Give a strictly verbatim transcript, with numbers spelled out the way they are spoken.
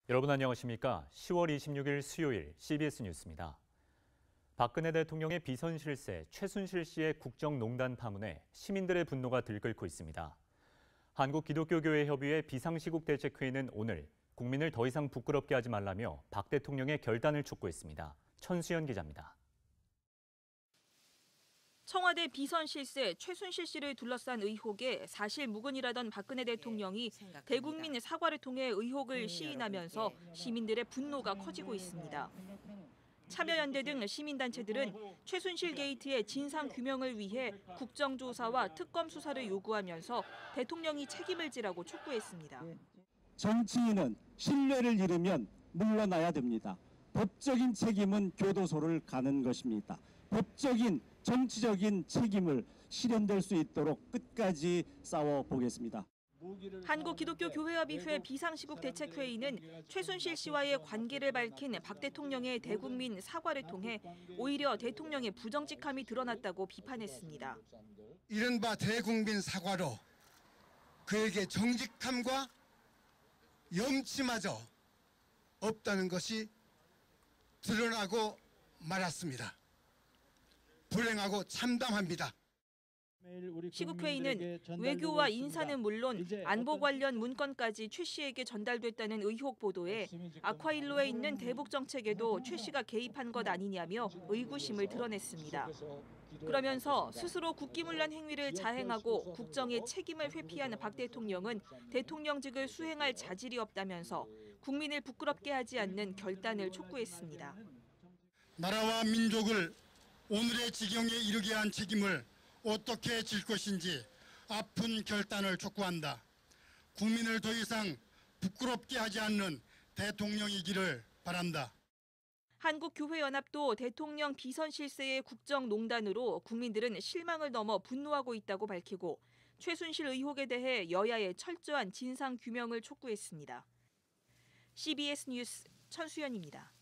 여러분 안녕하십니까? 시월 이십육일 수요일 씨비에스 뉴스입니다. 박근혜 대통령의 비선 실세 최순실 씨의 국정농단 파문에 시민들의 분노가 들끓고 있습니다. 한국기독교교회협의회 비상시국 대책회의는 오늘 국민을 더 이상 부끄럽게 하지 말라며 박 대통령의 결단을 촉구했습니다. 천수연 기자입니다. 청와대 비선 실세 최순실 씨를 둘러싼 의혹에 사실무근이라던 박근혜 대통령이 대국민 사과를 통해 의혹을 시인하면서 시민들의 분노가 커지고 있습니다. 참여연대 등 시민단체들은 최순실 게이트의 진상규명을 위해 국정조사와 특검 수사를 요구하면서 대통령이 책임을 지라고 촉구했습니다. 정치인은 신뢰를 잃으면 물러나야 됩니다. 법적인 책임은 교도소를 가는 것입니다. 법적인 정치적인 책임을 실현될 수 있도록 끝까지 싸워보겠습니다. 한국기독교교회협의회 비상시국 대책회의는 최순실 씨와의 관계를 밝힌 박 대통령의 대국민 사과를 통해 오히려 대통령의 부정직함이 드러났다고 비판했습니다. 이른바 대국민 사과로 그에게 정직함과 염치마저 없다는 것이 드러나고 말았습니다. 불행하고 참담합니다. 시국회의는 외교와 인사는 물론 안보 관련 문건까지 최 씨에게 전달됐다는 의혹 보도에 아쿠아일로에 있는 대북 정책에도 최 씨가 개입한 것 아니냐며 의구심을 드러냈습니다. 그러면서 스스로 국기문란 행위를 자행하고 국정의 책임을 회피한 박 대통령은 대통령직을 수행할 자질이 없다면서 국민을 부끄럽게 하지 않는 결단을 촉구했습니다. 나라와 민족을 오늘의 지경에 이르게 한 책임을 어떻게 질 것인지 아픈 결단을 촉구한다. 국민을 더 이상 부끄럽게 하지 않는 대통령이기를 바란다. 한국교회연합도 대통령 비선 실세의 국정농단으로 국민들은 실망을 넘어 분노하고 있다고 밝히고 최순실 의혹에 대해 여야의 철저한 진상규명을 촉구했습니다. 씨비에스 뉴스 천수연입니다.